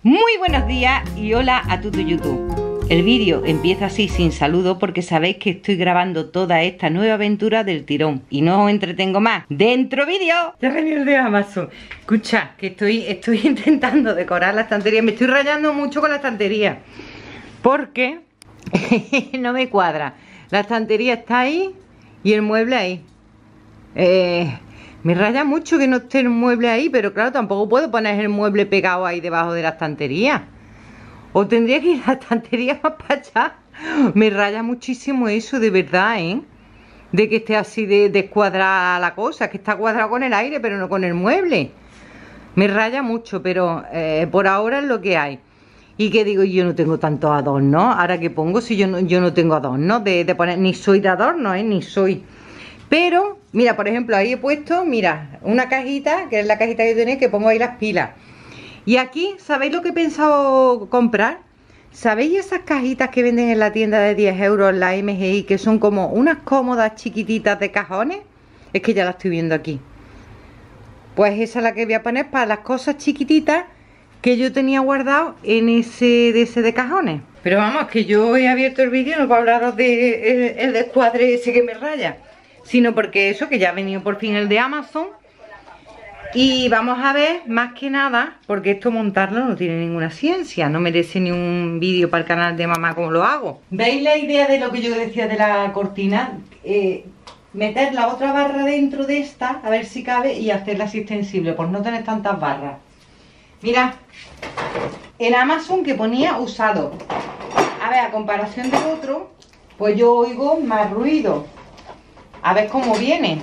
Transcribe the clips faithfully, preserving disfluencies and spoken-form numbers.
Muy buenos días y hola a todo YouTube. El vídeo empieza así sin saludo porque sabéis que estoy grabando toda esta nueva aventura del tirón y no os entretengo más. ¡Dentro vídeo! Ya venía el de Amazon. Escucha, que estoy, estoy intentando decorar la estantería. Me estoy rayando mucho con la estantería porque no me cuadra. La estantería está ahí y el mueble ahí. Eh... Me raya mucho que no esté el mueble ahí, pero claro, tampoco puedo poner el mueble pegado ahí debajo de la estantería. O tendría que ir a la estantería más para allá. Me raya muchísimo eso, de verdad, ¿eh? De que esté así de descuadrada la cosa, que está cuadrado con el aire, pero no con el mueble. Me raya mucho, pero eh, por ahora es lo que hay. Y que digo, yo no tengo tantos adornos. Ahora que pongo, si yo no, yo no tengo adornos de, de poner, ni soy de adorno, ¿eh? Ni soy... Pero, mira, por ejemplo, ahí he puesto, mira, una cajita, que es la cajita que tenéis, que pongo ahí las pilas. Y aquí, ¿sabéis lo que he pensado comprar? ¿Sabéis esas cajitas que venden en la tienda de diez euros, la M G I, que son como unas cómodas chiquititas de cajones? Es que ya la estoy viendo aquí. Pues esa es la que voy a poner para las cosas chiquititas que yo tenía guardado en ese de ese de cajones. Pero vamos, que yo he abierto el vídeo no para hablaros de el, el descuadre ese que me raya, sino porque eso, que ya ha venido por fin el de Amazon. Y vamos a ver, más que nada, porque esto montarlo no tiene ninguna ciencia, no merece ni un vídeo para el canal de mamá como lo hago. ¿Veis la idea de lo que yo decía de la cortina? Eh, meter la otra barra dentro de esta, a ver si cabe, y hacerla así extensible, por no tener tantas barras. Mirad, en Amazon que ponía usado. A ver, a comparación del otro, pues yo oigo más ruido. A ver cómo viene.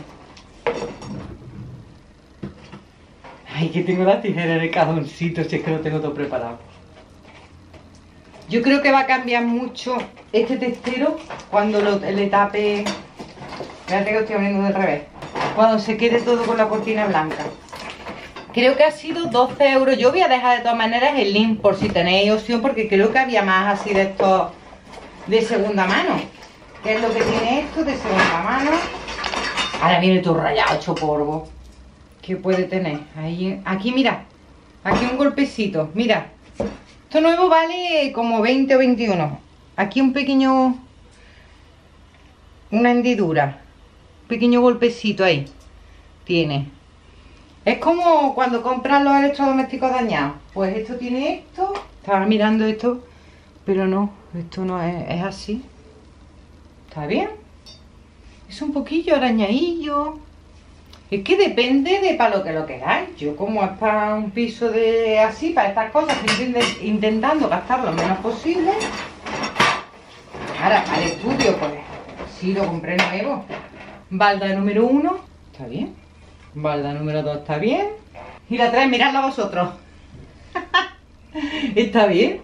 Ay, que tengo la tijera en el cajoncito, si es que lo tengo todo preparado. Yo creo que va a cambiar mucho este testero cuando lo, le tape... Espérate que lo estoy abriendo del revés. Cuando se quede todo con la cortina blanca. Creo que ha sido doce euros. Yo voy a dejar de todas maneras el link por si tenéis opción, porque creo que había más así de estos de segunda mano. ¿Qué es lo que tiene esto de segunda mano? Ahora viene todo rayado, hecho polvo. ¿Qué puede tener? Ahí, aquí, mira. Aquí un golpecito, mira. Esto nuevo vale como veinte o veintiuno. Aquí un pequeño... Una hendidura. Un pequeño golpecito ahí. Tiene. Es como cuando compras los electrodomésticos dañados. Pues esto tiene esto. Estaba mirando esto, pero no. Esto no es, es así. ¿Está bien? Es un poquillo arañadillo. Es que depende de para lo que lo queráis. Yo, como es para un piso de así, para estas cosas, estoy intentando gastar lo menos posible. Ahora, al estudio, pues sí lo compré nuevo. Balda número uno, está bien. Balda número dos, está bien. Y la tres, miradla vosotros. Está bien.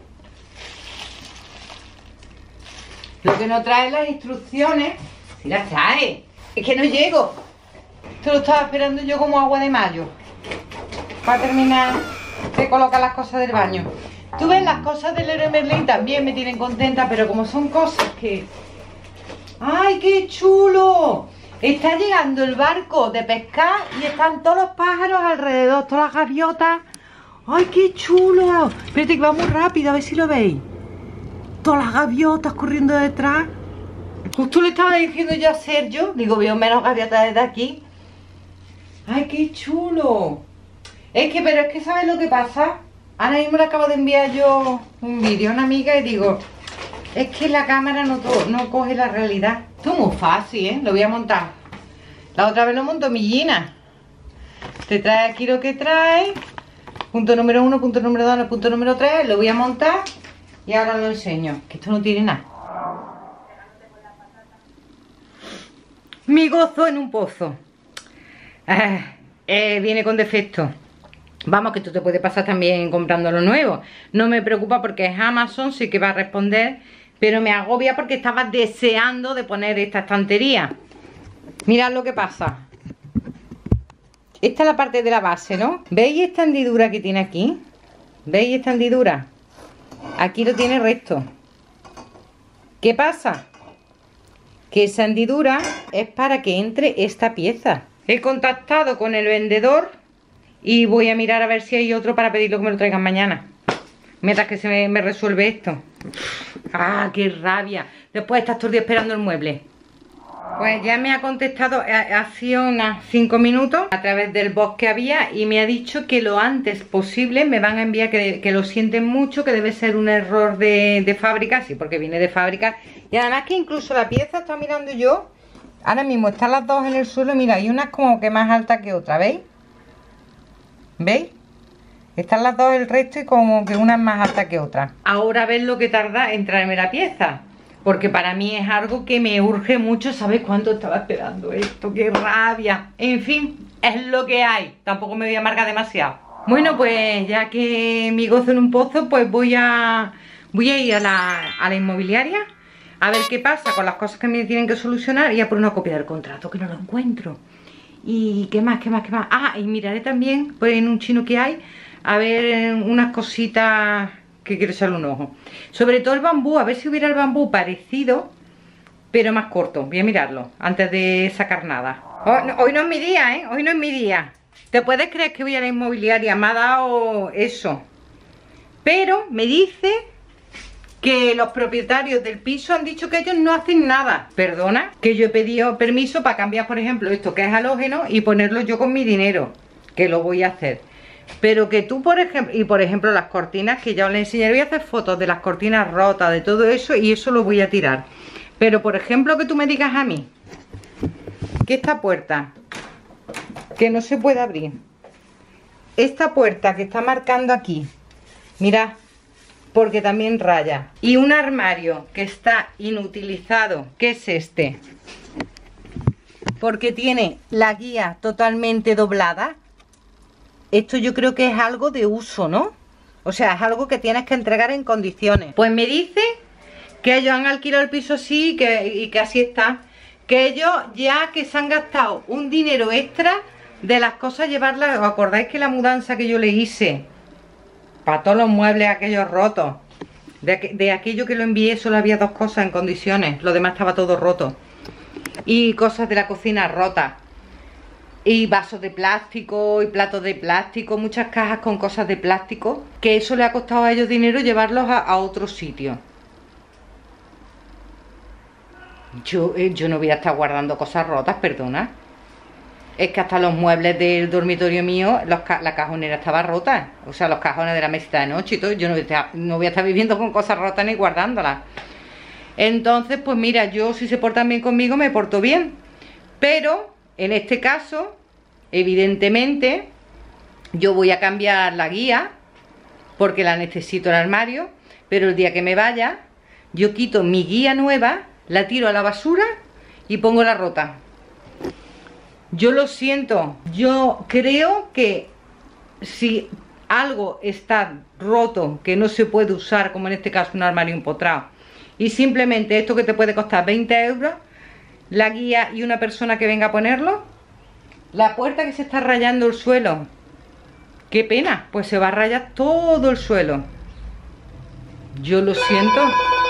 Lo que no trae las instrucciones, si las trae, es que no llego. Esto lo estaba esperando yo como agua de mayo, para terminar de colocar las cosas del baño. Tú ves, las cosas del Leroy Merlin también me tienen contenta, pero como son cosas que... ¡Ay, qué chulo! Está llegando el barco de pescar y están todos los pájaros alrededor, todas las gaviotas. ¡Ay, qué chulo! Espérate que va muy rápido, a ver si lo veis. Todas las gaviotas corriendo detrás. Justo le estaba diciendo yo a Sergio, digo, veo menos gaviotas desde aquí. ¡Ay, qué chulo! Es que, pero es que, ¿sabes lo que pasa? Ahora mismo le acabo de enviar yo un vídeo a una amiga y digo, es que la cámara no, no coge la realidad. Esto es muy fácil, ¿eh? Lo voy a montar. La otra vez lo monto mi Gina. Te trae aquí lo que trae. Punto número uno, punto número dos, punto número tres. Lo voy a montar y ahora lo enseño. Que esto no tiene nada. Mi gozo en un pozo. Eh, eh, viene con defecto. Vamos, que esto te puede pasar también comprando lo nuevo. No me preocupa porque es Amazon, sí que va a responder, pero me agobia porque estaba deseando de poner esta estantería. Mirad lo que pasa. Esta es la parte de la base, ¿no? ¿Veis esta hendidura que tiene aquí? ¿Veis esta hendidura? Aquí lo tiene recto. ¿Qué pasa? Que esa hendidura es para que entre esta pieza. He contactado con el vendedor y voy a mirar a ver si hay otro para pedirlo que me lo traigan mañana. mientras que se me, me resuelve esto. ¡Ah, qué rabia! Después de estar todo el día esperando el mueble. Pues ya me ha contestado hace unos cinco minutos a través del box que había y me ha dicho que lo antes posible me van a enviar, que, que lo sienten mucho, que debe ser un error de, de fábrica, sí, porque viene de fábrica. Y además que incluso la pieza, está mirando yo, ahora mismo están las dos en el suelo, mira, hay una como que más alta que otra, ¿veis? ¿Veis? Están las dos el resto y como que una es más alta que otra. Ahora ves lo que tarda en traerme la pieza. Porque para mí es algo que me urge mucho. ¿Sabes cuánto estaba esperando esto? ¡Qué rabia! En fin, es lo que hay. Tampoco me voy a amargar demasiado. Bueno, pues ya que mi gozo en un pozo, pues voy a, voy a ir a la, a la inmobiliaria a ver qué pasa con las cosas que me tienen que solucionar y a por una copia del contrato, que no lo encuentro. Y qué más, qué más, qué más. Ah, y miraré también pues, en un chino que hay, a ver unas cositas que quiero echarle un ojo. Sobre todo el bambú, a ver si hubiera el bambú parecido, pero más corto. Voy a mirarlo antes de sacar nada. Oh, no, hoy no es mi día, ¿eh? Hoy no es mi día. ¿Te puedes creer que voy a la inmobiliaria? Me ha dado eso. Pero me dice que los propietarios del piso han dicho que ellos no hacen nada. Perdona, que yo he pedido permiso para cambiar, por ejemplo, esto que es halógeno y ponerlo yo con mi dinero, que lo voy a hacer. Pero que tú, por ejemplo, y por ejemplo las cortinas, que ya os les enseñaré, voy a hacer fotos de las cortinas rotas, de todo eso, y eso lo voy a tirar. Pero por ejemplo que tú me digas a mí que esta puerta, que no se puede abrir, esta puerta que está marcando aquí, mirad, porque también raya, y un armario que está inutilizado, que es este, porque tiene la guía totalmente doblada. Esto yo creo que es algo de uso, ¿no? O sea, es algo que tienes que entregar en condiciones. Pues me dice que ellos han alquilado el piso así y que, y que así está. Que ellos ya que se han gastado un dinero extra de las cosas llevarlas. ¿Os acordáis que la mudanza que yo le hice para todos los muebles aquellos rotos? De, de aquello que lo envié solo había dos cosas en condiciones. Lo demás estaba todo roto. Y cosas de la cocina rotas. Y vasos de plástico y platos de plástico, muchas cajas con cosas de plástico, que eso le ha costado a ellos dinero llevarlos a, a otro sitio. Yo, eh, yo no voy a estar guardando cosas rotas, perdona. Es que hasta los muebles del dormitorio mío, los ca la cajonera estaba rota. O sea, los cajones de la mesita de noche y todo. Yo no voy a estar, no voy a estar viviendo con cosas rotas ni guardándolas. Entonces, pues mira, yo si se portan bien conmigo, me porto bien. Pero en este caso, evidentemente, yo voy a cambiar la guía porque la necesito en el armario, pero el día que me vaya, yo quito mi guía nueva, la tiro a la basura y pongo la rota. Yo lo siento, yo creo que si algo está roto, que no se puede usar, como en este caso un armario empotrado, y simplemente esto que te puede costar veinte euros, la guía y una persona que venga a ponerlo, la puerta que se está rayando el suelo, qué pena, pues se va a rayar todo el suelo. Yo lo siento.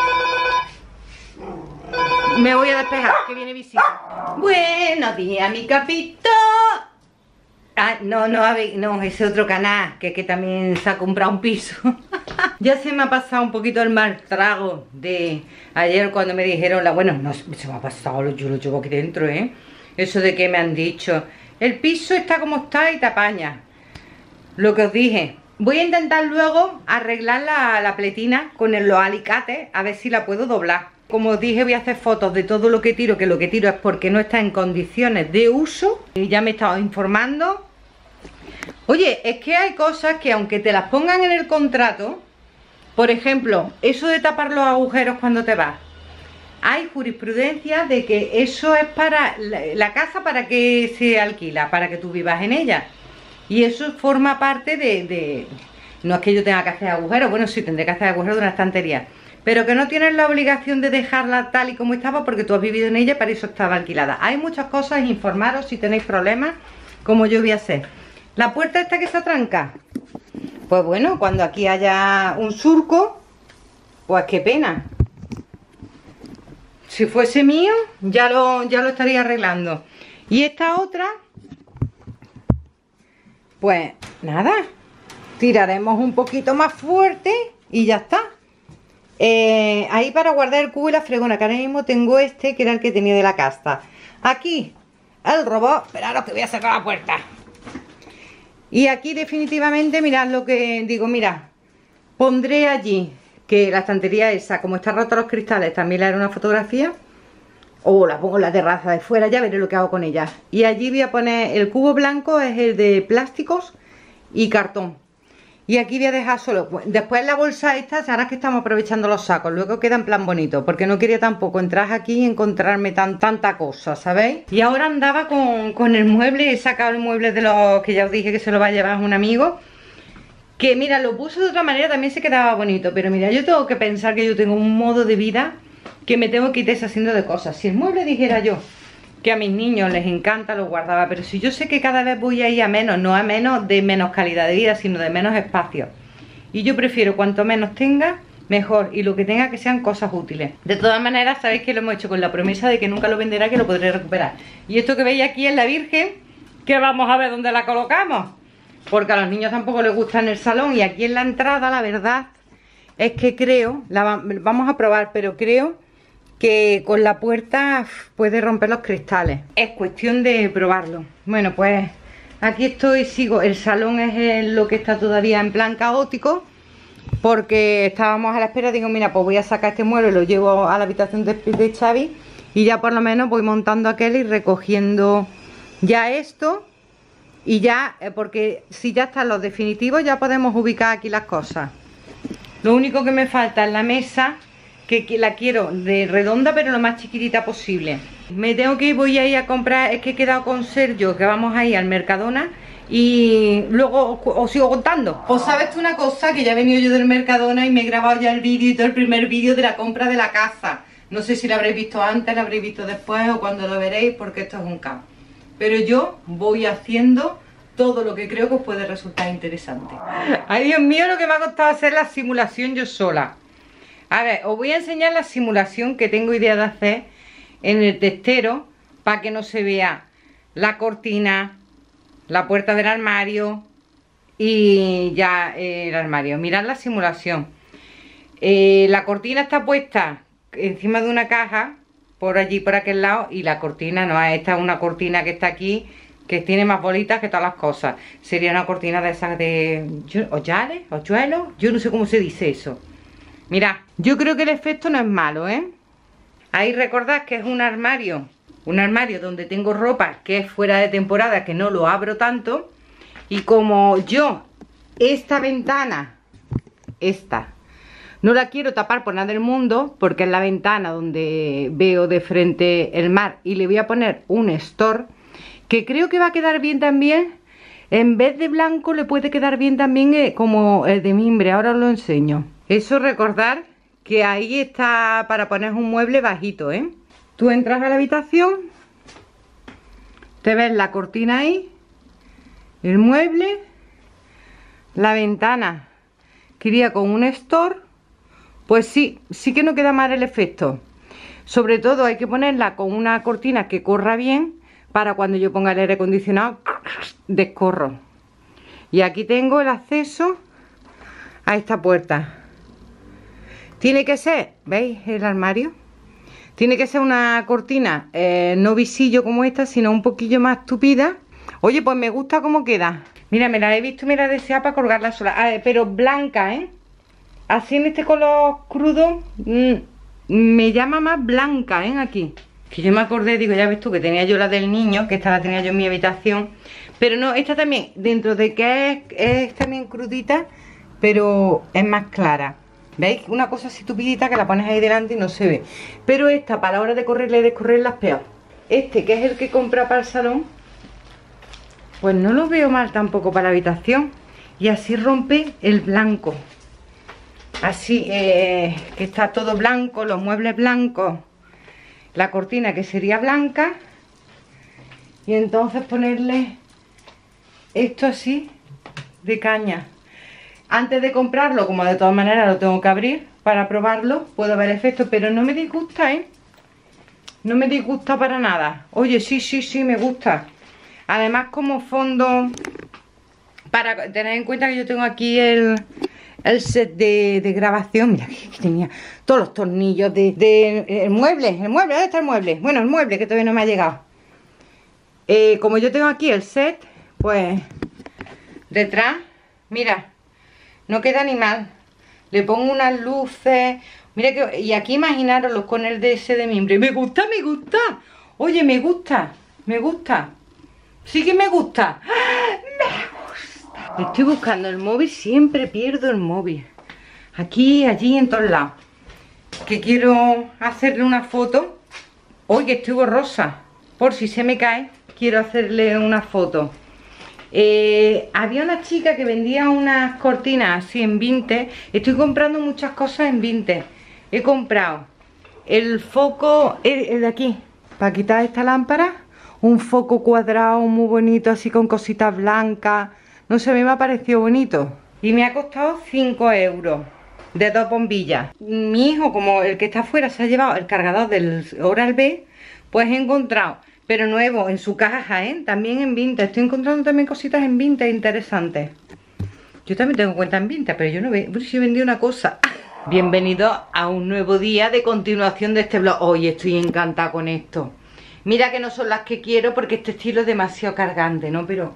Me voy a despejar, que viene visita. Buenos días, mi capito. Ah, no, no, no, ese otro canal, que, que también se ha comprado un piso. Ya se me ha pasado un poquito el mal trago de ayer cuando me dijeron, la bueno, no, se me ha pasado, yo lo llevo aquí dentro, ¿eh? Eso de que me han dicho, el piso está como está y te apaña. Lo que os dije, voy a intentar luego arreglar la, la pletina con el, los alicates, a ver si la puedo doblar. Como os dije, voy a hacer fotos de todo lo que tiro, que lo que tiro es porque no está en condiciones de uso. Y ya me he estado informando. Oye, es que hay cosas que aunque te las pongan en el contrato, por ejemplo, eso de tapar los agujeros cuando te vas, hay jurisprudencia de que eso es para la, la casa, para que se alquila, para que tú vivas en ella. Y eso forma parte de, de... No es que yo tenga que hacer agujeros, bueno, sí, tendré que hacer agujeros de una estantería, pero que no tienes la obligación de dejarla tal y como estaba porque tú has vivido en ella, para eso estaba alquilada. Hay muchas cosas, informaros si tenéis problemas, como yo voy a hacer. La puerta esta que se atranca, pues bueno, cuando aquí haya un surco, pues qué pena. Si fuese mío, ya lo, ya lo estaría arreglando. Y esta otra, pues nada, tiraremos un poquito más fuerte y ya está. Eh, ahí para guardar el cubo y la fregona, que ahora mismo tengo este, que era el que tenía de la casta. Aquí el robot, esperaros que voy a cerrar la puerta. Y aquí definitivamente, mirad lo que digo, mirad, pondré allí, que la estantería esa, como está rota los cristales, también le haré una fotografía. O la pongo en la terraza de fuera, ya veré lo que hago con ella. Y allí voy a poner, el cubo blanco es el de plásticos y cartón. Y aquí voy a dejar solo, después la bolsa esta, ahora que estamos aprovechando los sacos, luego queda en plan bonito, porque no quería tampoco entrar aquí y encontrarme tan tanta cosa, ¿sabéis? Y ahora andaba con, con el mueble, he sacado el mueble de los que ya os dije que se lo va a llevar un amigo, que mira, lo puso de otra manera, también se quedaba bonito, pero mira, yo tengo que pensar que yo tengo un modo de vida que me tengo que ir deshaciendo de cosas. Si el mueble dijera yo que a mis niños les encanta, lo guardaba, pero si yo sé que cada vez voy a ir a menos, no a menos de menos calidad de vida, sino de menos espacio, y yo prefiero cuanto menos tenga, mejor, y lo que tenga que sean cosas útiles. De todas maneras, sabéis que lo hemos hecho con la promesa de que nunca lo venderá, que lo podré recuperar. Y esto que veis aquí es la Virgen, que vamos a ver dónde la colocamos, porque a los niños tampoco les gusta en el salón, y aquí en la entrada, la verdad es que creo, la va, vamos a probar, pero creo que con la puerta puede romper los cristales. Es cuestión de probarlo. Bueno, pues aquí estoy, sigo. El salón es lo que está todavía en plan caótico, porque estábamos a la espera. Digo, mira, pues voy a sacar este mueble, lo llevo a la habitación de, de Xavi, y ya por lo menos voy montando aquel y recogiendo ya esto. Y ya, porque si ya están los definitivos, ya podemos ubicar aquí las cosas. Lo único que me falta es la mesa, que la quiero de redonda pero lo más chiquitita posible. Me tengo que ir, voy a ir a comprar, es que he quedado con Sergio que vamos a ir al Mercadona y luego os, os sigo contando. Pues sabes tú una cosa, que ya he venido yo del Mercadona y me he grabado ya el vídeo y todo el primer vídeo de la compra de la casa. No sé si lo habréis visto antes, lo habréis visto después o cuando lo veréis, porque esto es un caos. Pero yo voy haciendo todo lo que creo que os puede resultar interesante. Ay, Dios mío, lo que me ha costado hacer la simulación yo sola. A ver, os voy a enseñar la simulación que tengo idea de hacer en el testero, para que no se vea la cortina, la puerta del armario y ya el armario. Mirad la simulación. Eh, la cortina está puesta encima de una caja, por allí, por aquel lado, y la cortina no es esta, es una cortina que está aquí, que tiene más bolitas que todas las cosas. Sería una cortina de esas de hoyales, hoyuelos, yo no sé cómo se dice eso. Mirad, yo creo que el efecto no es malo, ¿eh? Ahí recordad que es un armario, un armario donde tengo ropa que es fuera de temporada, que no lo abro tanto. Y como yo, esta ventana, esta, no la quiero tapar por nada del mundo, porque es la ventana donde veo de frente el mar, y le voy a poner un store, que creo que va a quedar bien también. En vez de blanco le puede quedar bien también eh, como el de mimbre, ahora os lo enseño. Eso, recordar que ahí está para poner un mueble bajito, ¿eh? Tú entras a la habitación, te ves la cortina ahí, el mueble, la ventana que iría con un store. Pues sí, sí que no queda mal el efecto. Sobre todo hay que ponerla con una cortina que corra bien, para cuando yo ponga el aire acondicionado, descorro. Y aquí tengo el acceso a esta puerta. Tiene que ser, ¿veis el armario? Tiene que ser una cortina eh, no visillo como esta, sino un poquillo más tupida. Oye, pues me gusta cómo queda. Mira, me la he visto y me la deseaba para colgarla sola. Ah, pero blanca, ¿eh? Así en este color crudo, mmm, me llama más blanca, ¿eh? Aquí. Que yo me acordé, digo, ya ves tú, que tenía yo la del niño, que esta la tenía yo en mi habitación. Pero no, esta también, dentro de que es, es también crudita, pero es más clara. ¿Veis? Una cosa así tupidita que la pones ahí delante y no se ve. Pero esta, para la hora de correrla y descorrerla, es peor. Este, que es el que compra para el salón, pues no lo veo mal tampoco para la habitación. Y así rompe el blanco. Así, eh, que está todo blanco, los muebles blancos. La cortina que sería blanca. Y entonces ponerle esto así, de caña. Antes de comprarlo, como de todas maneras lo tengo que abrir para probarlo, puedo ver efectos, pero no me disgusta, ¿eh? No me disgusta para nada. Oye, sí, sí, sí, me gusta. Además, como fondo, para tener en cuenta que yo tengo aquí el, el set de, de grabación. Mira que tenía todos los tornillos de, de el mueble, el mueble, ¿dónde está el mueble? Bueno, el mueble que todavía no me ha llegado. Eh, como yo tengo aquí el set, pues detrás, mira, no queda ni mal. Le pongo unas luces, mira que, y aquí imaginaroslo con el de ese de mimbre. Me gusta, me gusta. Oye, me gusta, me gusta. Sí que me gusta. Me gusta. Estoy buscando el móvil, siempre pierdo el móvil. Aquí, allí, en todos lados. Que quiero hacerle una foto. Hoy que estoy borrosa. Por si se me cae, quiero hacerle una foto. Eh, había una chica que vendía unas cortinas así en Vinted. Estoy comprando muchas cosas en Vinted. He comprado el foco, el, el de aquí, para quitar esta lámpara. Un foco cuadrado muy bonito, así con cositas blancas. No sé, a mí me ha parecido bonito. Y me ha costado cinco euros. De dos bombillas. Mi hijo, como el que está afuera, se ha llevado el cargador del Oral-B. Pues he encontrado, pero nuevo, en su caja, ¿eh? También en Vinted. Estoy encontrando también cositas en Vinted interesantes. Yo también tengo cuenta en Vinted, pero yo no veo si he vendido una cosa. Bienvenido a un nuevo día de continuación de este vlog. Hoy estoy encantada con esto. Mira que no son las que quiero porque este estilo es demasiado cargante, ¿no? Pero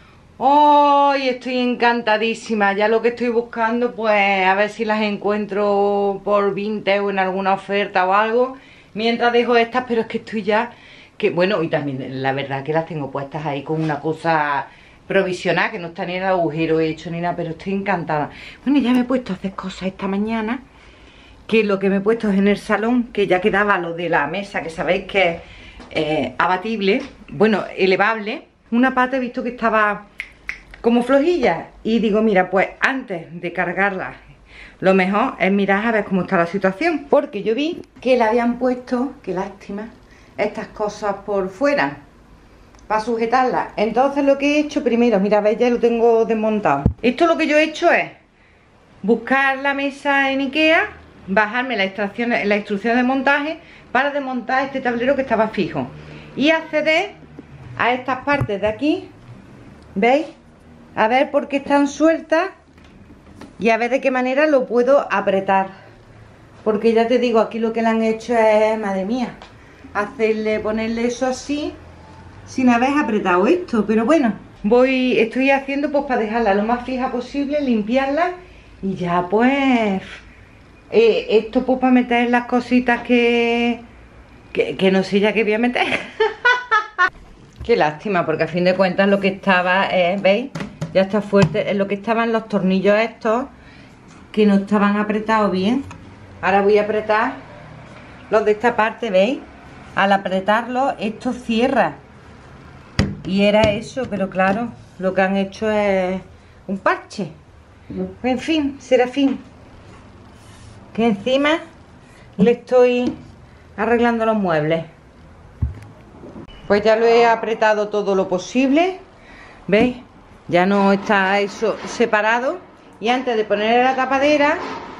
hoy estoy encantadísima. Ya lo que estoy buscando, pues a ver si las encuentro por Vinted o en alguna oferta o algo. Mientras dejo estas, pero es que estoy ya... que bueno, y también la verdad que las tengo puestas ahí con una cosa provisional, que no está ni el agujero hecho ni nada, pero estoy encantada. Bueno, ya me he puesto a hacer cosas esta mañana, que lo que me he puesto es en el salón, que ya quedaba lo de la mesa, que sabéis que es eh, abatible, bueno, elevable. Una pata he visto que estaba como flojilla, y digo, mira, pues antes de cargarla, lo mejor es mirar a ver cómo está la situación, porque yo vi que le habían puesto, qué lástima, estas cosas por fuera para sujetarlas. Entonces lo que he hecho primero, mira, veis, ya lo tengo desmontado. Esto lo que yo he hecho es buscar la mesa en Ikea, bajarme la instrucción, la instrucción de montaje para desmontar este tablero que estaba fijo y acceder a estas partes de aquí, ¿veis? A ver por qué están sueltas y a ver de qué manera lo puedo apretar, porque ya te digo, aquí lo que le han hecho es, madre mía, hacerle, ponerle eso así sin haber apretado esto. Pero bueno, voy, estoy haciendo pues para dejarla lo más fija posible, limpiarla y ya pues eh, esto pues para meter las cositas que, que, que no sé ya qué voy a meter. Qué lástima, porque a fin de cuentas lo que estaba es, ¿veis? Ya está fuerte, es lo que estaban los tornillos estos que no estaban apretados bien. Ahora voy a apretar los de esta parte, ¿veis? Al apretarlo esto cierra y era eso, pero claro, lo que han hecho es un parche. En fin, Serafín, que encima le estoy arreglando los muebles. Pues ya lo he apretado todo lo posible, ¿veis? Ya no está eso separado. Y antes de poner la tapadera,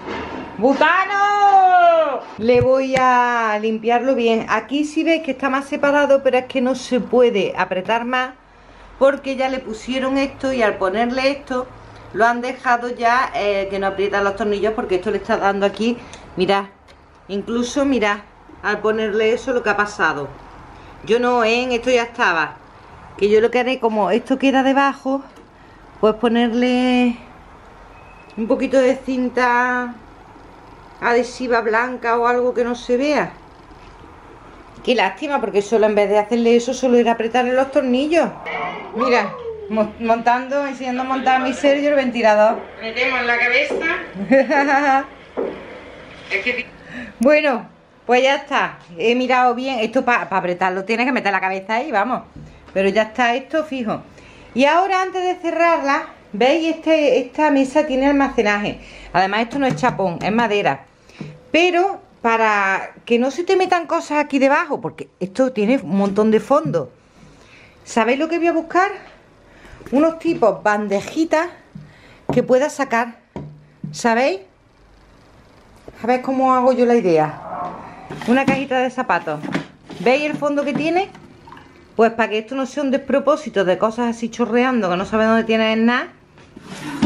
¡butano!, le voy a limpiarlo bien. Aquí sí veis que está más separado, pero es que no se puede apretar más porque ya le pusieron esto, y al ponerle esto lo han dejado ya eh, que no aprietan los tornillos, porque esto le está dando aquí, mirad, incluso mirad, al ponerle eso lo que ha pasado. Yo no, ¿eh? En esto ya estaba, que yo lo que haré, como esto queda debajo, pues ponerle un poquito de cinta adhesiva blanca o algo que no se vea. Qué lástima, porque solo en vez de hacerle eso, solo era apretarle los tornillos. Mira, montando, enseñando a montar a mi Sergio el ventilador. Metemos en la cabeza. Es que... Bueno, pues ya está. He mirado bien. Esto para pa apretarlo tienes que meter la cabeza ahí, vamos. Pero ya está esto fijo. Y ahora, antes de cerrarla, ¿veis? Este, esta mesa tiene almacenaje. Además, esto no es chapón, es madera. Pero para que no se te metan cosas aquí debajo, porque esto tiene un montón de fondo, ¿sabéis lo que voy a buscar? Unos tipos bandejitas que pueda sacar, ¿sabéis? A ver cómo hago yo la idea. Una cajita de zapatos. ¿Veis el fondo que tiene? Pues para que esto no sea un despropósito de cosas así chorreando que no sabes dónde tienes nada,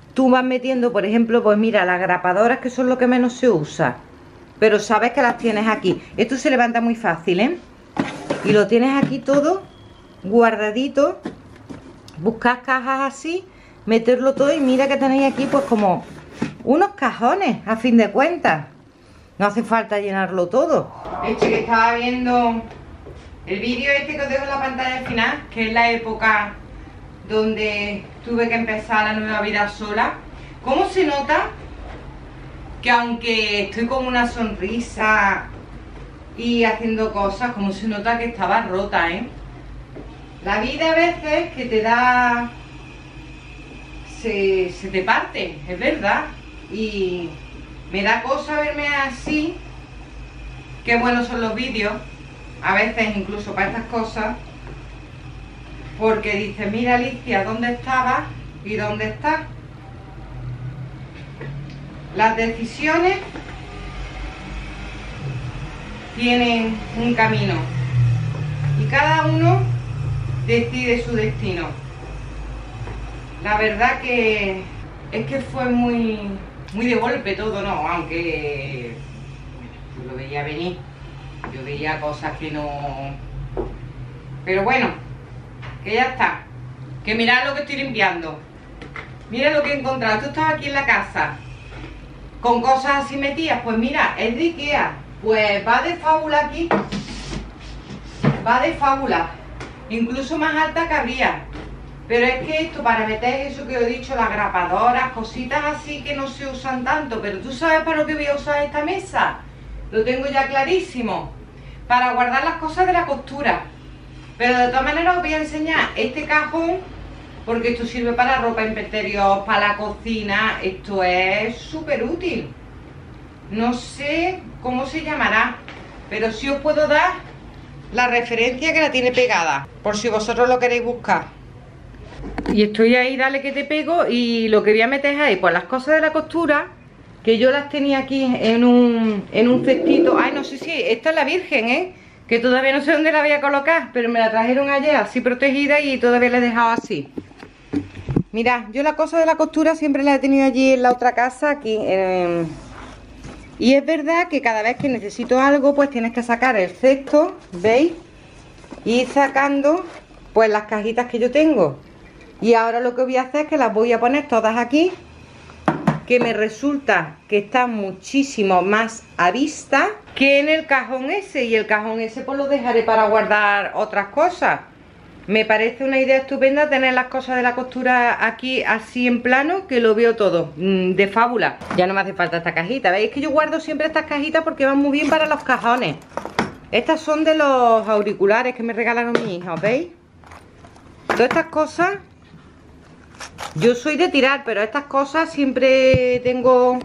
tú vas metiendo, por ejemplo, pues mira, las grapadoras, que son lo que menos se usa, pero sabes que las tienes aquí. Esto se levanta muy fácil, ¿eh? Y lo tienes aquí todo guardadito. Buscas cajas así, meterlo todo y mira que tenéis aquí pues como unos cajones, a fin de cuentas. No hace falta llenarlo todo. Este que estaba viendo el vídeo este que os dejo en la pantalla al final, que es la época donde tuve que empezar la nueva vida sola. ¿Cómo se nota que aunque estoy con una sonrisa y haciendo cosas, como se nota que estaba rota, eh? La vida a veces que te da, se, se te parte, es verdad. Y me da cosa verme así. Qué buenos son los vídeos, a veces incluso para estas cosas, porque dices, mira Alicia, ¿dónde estabas y dónde estás? Las decisiones tienen un camino y cada uno decide su destino. La verdad que es que fue muy muy de golpe todo, ¿no? Aunque yo lo veía venir, yo veía cosas que no... Pero bueno, que ya está. Que mirad lo que estoy limpiando. Mira lo que he encontrado. Tú estás aquí en la casa con cosas así metidas. Pues mira, es de Ikea. Pues va de fábula aquí. Va de fábula. Incluso más alta que habría. Pero es que esto, para meter eso que os he dicho, las grapadoras, cositas así que no se usan tanto. Pero tú sabes para lo que voy a usar esta mesa. Lo tengo ya clarísimo. Para guardar las cosas de la costura. Pero de todas maneras os voy a enseñar este cajón, porque esto sirve para ropa interior, para la cocina. Esto es súper útil. No sé cómo se llamará, pero sí os puedo dar la referencia que la tiene pegada, por si vosotros lo queréis buscar. Y estoy ahí, dale que te pego. Y lo que voy a meter es ahí, pues las cosas de la costura, que yo las tenía aquí en un, en un cestito. Ay, no sé si, esta es la Virgen, ¿eh? Que todavía no sé dónde la voy a colocar, pero me la trajeron ayer así protegida y todavía la he dejado así. Mirad, yo la cosa de la costura siempre la he tenido allí en la otra casa, aquí. Eh, y es verdad que cada vez que necesito algo, pues tienes que sacar el cesto, ¿veis? Y ir sacando, pues las cajitas que yo tengo. Y ahora lo que voy a hacer es que las voy a poner todas aquí, que me resulta que están muchísimo más a vista que en el cajón ese. Y el cajón ese pues lo dejaré para guardar otras cosas. Me parece una idea estupenda tener las cosas de la costura aquí así en plano, que lo veo todo mmm, de fábula. Ya no me hace falta esta cajita, ¿veis? Es que yo guardo siempre estas cajitas porque van muy bien para los cajones. Estas son de los auriculares que me regalaron mis hijas, ¿veis? Todas estas cosas, yo soy de tirar, pero estas cosas siempre tengo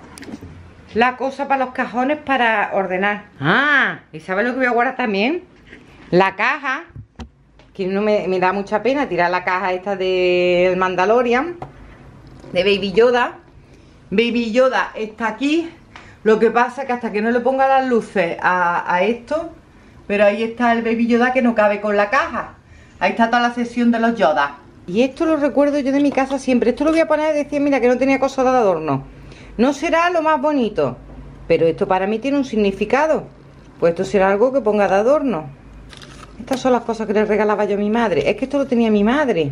la cosa para los cajones para ordenar. Ah, ¿y sabes lo que voy a guardar también? La caja, que no me, me da mucha pena tirar la caja esta del Mandalorian, de Baby Yoda. Baby Yoda está aquí. Lo que pasa es que hasta que no le ponga las luces a, a esto, pero ahí está el Baby Yoda que no cabe con la caja. Ahí está toda la sección de los Yoda. Y esto lo recuerdo yo de mi casa siempre. Esto lo voy a poner y decir, mira, que no tenía cosas de adorno. No será lo más bonito, pero esto para mí tiene un significado. Pues esto será algo que ponga de adorno. Estas son las cosas que le regalaba yo a mi madre. Es que esto lo tenía mi madre.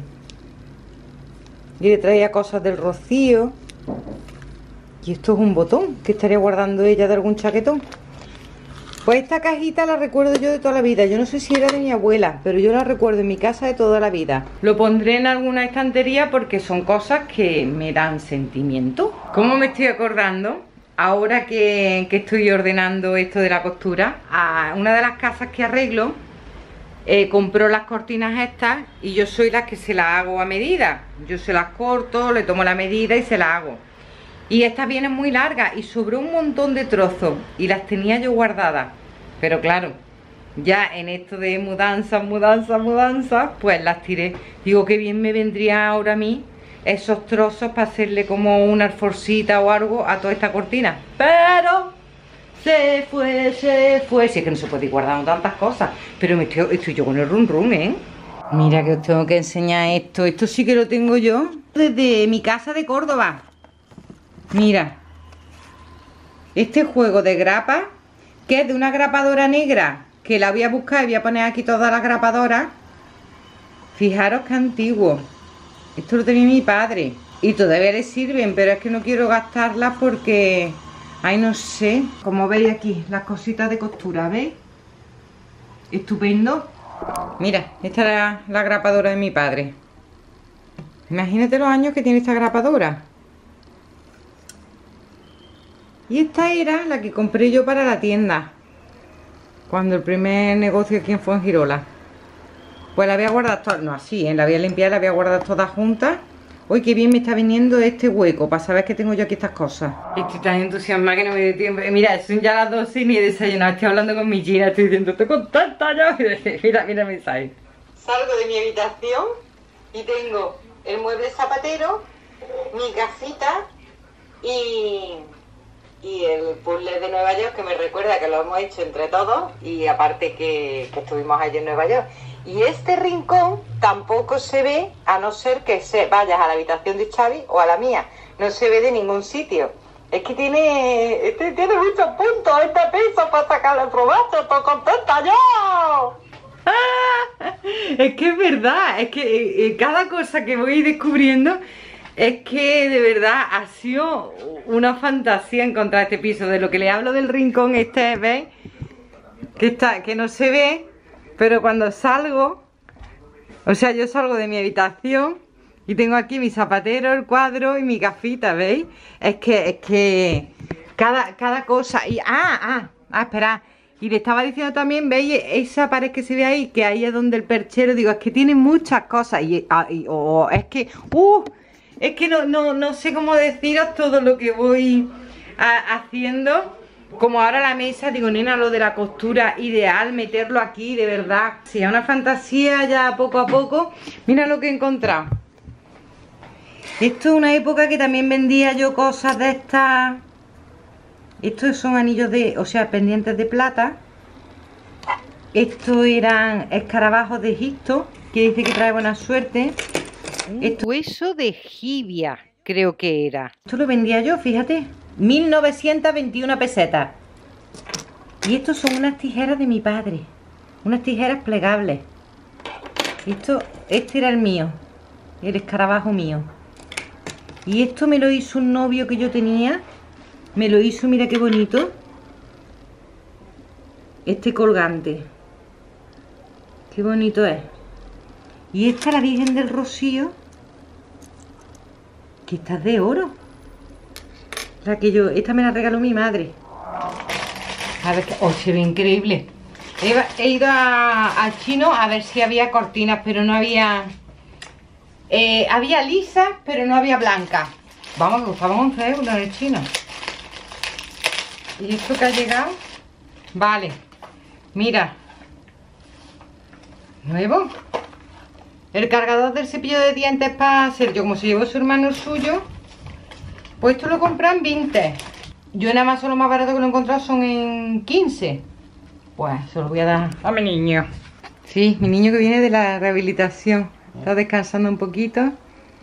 Y le traía cosas del Rocío. Y esto es un botón que estaría guardando ella de algún chaquetón. Pues esta cajita la recuerdo yo de toda la vida. Yo no sé si era de mi abuela, pero yo la recuerdo en mi casa de toda la vida. Lo pondré en alguna estantería porque son cosas que me dan sentimiento. ¿Cómo me estoy acordando? Ahora que, que estoy ordenando esto de la costura, a una de las casas que arreglo eh, compró las cortinas estas y yo soy la que se las hago a medida. Yo se las corto, le tomo la medida y se las hago. Y estas vienen muy largas y sobró un montón de trozos y las tenía yo guardadas. Pero claro, ya en esto de mudanzas, mudanzas, mudanzas, pues las tiré. Digo que bien me vendría ahora a mí esos trozos para hacerle como una alforcita o algo a toda esta cortina. Pero se fue, se fue. Si es que no se puede ir guardando tantas cosas. Pero me estoy, estoy yo con el rum rum, ¿eh? Mira que os tengo que enseñar esto. Esto sí que lo tengo yo Desde mi casa de Córdoba. Mira. Este juego de grapa, que es de una grapadora negra, que la voy a buscar y voy a poner aquí todas las grapadoras. Fijaros qué antiguo. Esto lo tenía mi padre. Y todavía le sirven, pero es que no quiero gastarlas porque... Ay, no sé. Como veis aquí, las cositas de costura, ¿veis? Estupendo. Mira, esta era la grapadora de mi padre. Imagínate los años que tiene esta grapadora. Y esta era la que compré yo para la tienda. Cuando el primer negocio aquí en Fuengirola. Pues la voy a guardar todas. No, así, ¿eh? La voy a limpiar, la voy a guardar todas juntas. Uy, qué bien me está viniendo este hueco para saber que tengo yo aquí estas cosas. Estoy tan entusiasmada que no me doy tiempo. Mira, son ya las doce y ni he desayunado. Estoy hablando con mi Gina, estoy diciendo, estoy contenta ya. Mira, mira mi mensaje. Salgo de mi habitación y tengo el mueble zapatero, mi casita y, y el puzzle de Nueva York, que me recuerda que lo hemos hecho entre todos y aparte que, que estuvimos allí en Nueva York. Y este rincón tampoco se ve, a no ser que se vayas a la habitación de Xavi o a la mía. No se ve de ningún sitio. Es que tiene, este tiene muchos puntos, este piso para sacarle provecho. ¡Estoy contenta yo! ¡Ah! Es que es verdad, es que eh, cada cosa que voy descubriendo es que de verdad ha sido una fantasía encontrar este piso. De lo que le hablo del rincón este, ¿veis? Que, está, que no se ve. Pero cuando salgo, o sea, yo salgo de mi habitación y tengo aquí mi zapatero, el cuadro y mi gafita, ¿veis? Es que, es que cada, cada cosa... Y, ah, ah, ah, esperad. Y le estaba diciendo también, ¿veis? Esa pared que se ve ahí, que ahí es donde el perchero, digo, es que tiene muchas cosas. Y, ah, y oh, es que, uh, es que no, no, no sé cómo deciros todo lo que voy a, haciendo. Como ahora la mesa, digo, nena, lo de la costura, ideal, meterlo aquí, de verdad. Sí, es una fantasía ya poco a poco. Mira lo que he encontrado. Esto es una época que también vendía yo cosas de estas. Estos son anillos de, o sea, pendientes de plata. Estos eran escarabajos de Egipto, que dice que trae buena suerte. Un Esto... hueso de jibia, creo que era. Esto lo vendía yo, fíjate. mil novecientas veintiuna pesetas. Y estos son unas tijeras de mi padre. Unas tijeras plegables. Esto, este era el mío. El escarabajo mío. Y esto me lo hizo un novio que yo tenía. Me lo hizo, mira qué bonito. Este colgante. Qué bonito es. Y esta la Virgen del Rocío. Que esta es de oro. La que yo, esta me la regaló mi madre. A ver, oh, se ve increíble. He, he ido al chino a ver si había cortinas, pero no había. Eh, había lisas, pero no había blancas. Vamos, costaban once euros en el chino. ¿Y esto que ha llegado? Vale. Mira. Nuevo. El cargador del cepillo de dientes para Sergio, como se llevó su hermano suyo. Pues esto lo compran en veinte. Yo en Amazon lo más barato que lo he encontrado son en quince. Pues se lo voy a dar a mi niño. Sí, mi niño que viene de la rehabilitación. Está descansando un poquito.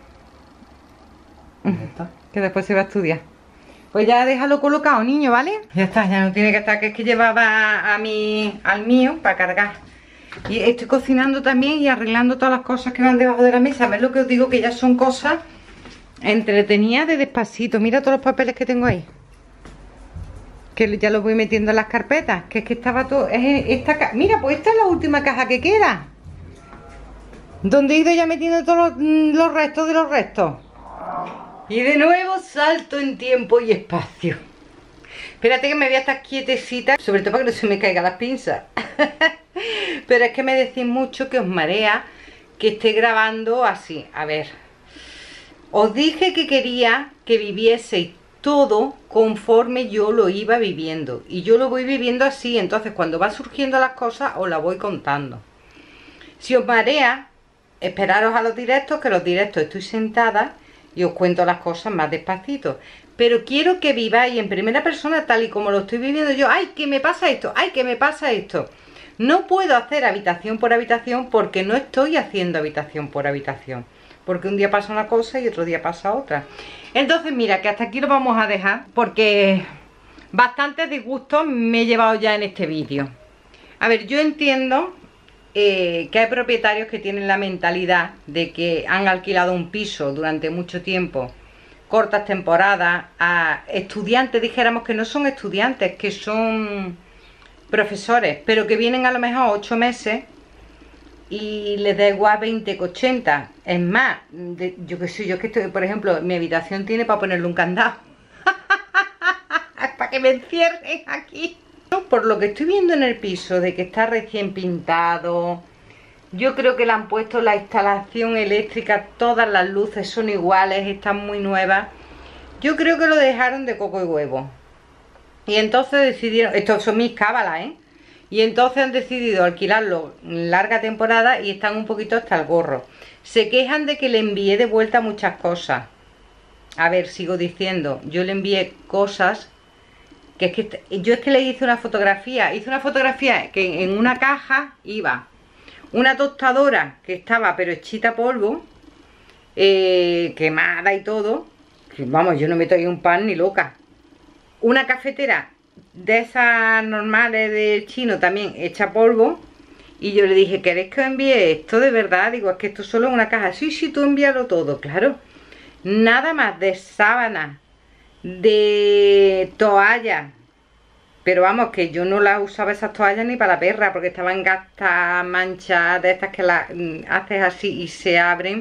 ¿Está? Que después se va a estudiar. Pues ya déjalo colocado, niño, ¿vale? Ya está, ya no tiene que estar, que es que llevaba a mi, al mío para cargar. Y estoy cocinando también y arreglando todas las cosas que van debajo de la mesa. ¿Ves lo que os digo? Que ya son cosas entretenida de despacito. Mira todos los papeles que tengo ahí, que ya los voy metiendo en las carpetas. Que es que estaba todo, es esta, mira, pues esta es la última caja que queda, donde he ido ya metiendo todos los, los restos de los restos. Y de nuevo salto en tiempo y espacio. Espérate que me voy a estar quietecita, sobre todo para que no se me caigan las pinzas. Pero es que me decís mucho que os marea que esté grabando así. A ver, os dije que quería que vivieseis todo conforme yo lo iba viviendo. Y yo lo voy viviendo así. Entonces cuando va surgiendo las cosas os las voy contando. Si os marea, esperaros a los directos, que los directos estoy sentada y os cuento las cosas más despacito. Pero quiero que viváis en primera persona tal y como lo estoy viviendo yo. ¡Ay, que me pasa esto! ¡Ay, que me pasa esto! No puedo hacer habitación por habitación porque no estoy haciendo habitación por habitación. porque un día pasa una cosa y otro día pasa otra. Entonces mira, que hasta aquí lo vamos a dejar, porque bastantes disgustos me he llevado ya en este vídeo. A ver, yo entiendo eh, que hay propietarios que tienen la mentalidad de que han alquilado un piso durante mucho tiempo, cortas temporadas, a estudiantes, dijéramos que no son estudiantes, que son profesores, pero que vienen a lo mejor ocho meses y les da igual veinte que ochenta. Es más, de, yo que sé, yo es que estoy, por ejemplo, mi habitación tiene para ponerle un candado para que me encierren aquí. Por lo que estoy viendo en el piso, de que está recién pintado, yo creo que le han puesto la instalación eléctrica, todas las luces son iguales, están muy nuevas. Yo creo que lo dejaron de coco y huevo. Y entonces decidieron, estos son mis cábalas, ¿eh? Y entonces han decidido alquilarlo larga temporada y están un poquito hasta el gorro. Se quejan de que le envié de vuelta muchas cosas. A ver, sigo diciendo, yo le envié cosas que es que yo es que le hice una fotografía, hice una fotografía que en una caja iba una tostadora que estaba pero hechita polvo, eh, quemada y todo, que vamos, yo no meto ahí un pan ni loca. Una cafetera de esas normales del chino también hecha polvo, y yo le dije, ¿queréis que os envíe esto de verdad? Digo, es que esto solo es una caja. Sí, sí, tú envíalo todo, claro. Nada más de sábanas, de toallas, pero vamos, que yo no las usaba esas toallas ni para la perra, porque estaban gastas, manchas de estas que las haces así y se abren.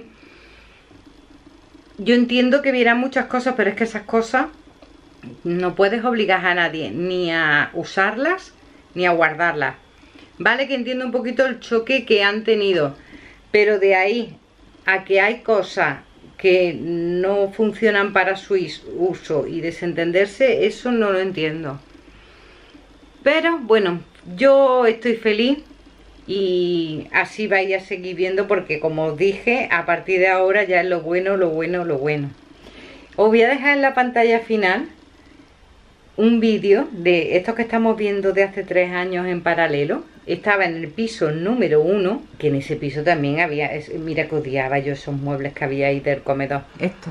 Yo entiendo que vieran muchas cosas, pero es que esas cosas no puedes obligar a nadie ni a usarlas ni a guardarlas. Vale, que entiendo un poquito el choque que han tenido, pero de ahí a que hay cosas que no funcionan para su uso y desentenderse, eso no lo entiendo. Pero bueno, yo estoy feliz y así vais a seguir viendo, porque como os dije, a partir de ahora ya es lo bueno, lo bueno, lo bueno. Os voy a dejar en la pantalla final un vídeo de estos que estamos viendo de hace tres años en paralelo. Estaba en el piso número uno, que en ese piso también había, es, mira que odiaba yo esos muebles que había ahí del comedor. Esto.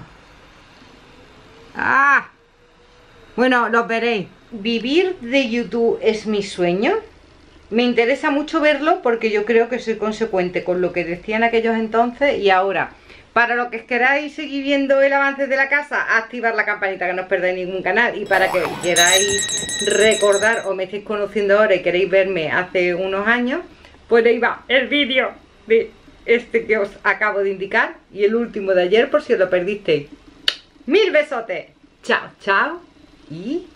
¡Ah! Bueno, los veréis. ¿Vivir de YouTube es mi sueño? Me interesa mucho verlo, porque yo creo que soy consecuente con lo que decían aquellos entonces y ahora. Para los que queráis seguir viendo el avance de la casa, activar la campanita, que no os perdáis ningún canal. Y para que queráis recordar o me estéis conociendo ahora y queréis verme hace unos años, pues ahí va el vídeo de este que os acabo de indicar y el último de ayer, por si os lo perdisteis. ¡Mil besotes! Chao, chao y...